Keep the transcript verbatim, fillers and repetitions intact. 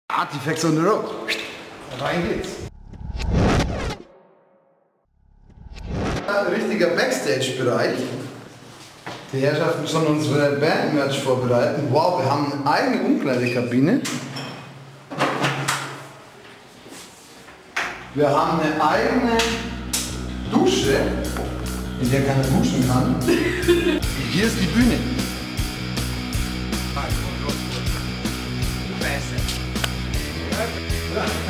Artifacts on the road. Rein geht's. Ein richtiger Backstage-Bereich. Die Herrschaften schon unsere Band-Merch vorbereiten. Wow, wir haben eine eigene Umkleidekabine. Wir haben eine eigene Dusche, in der keiner duschen kann. Hier ist die Bühne. Besser.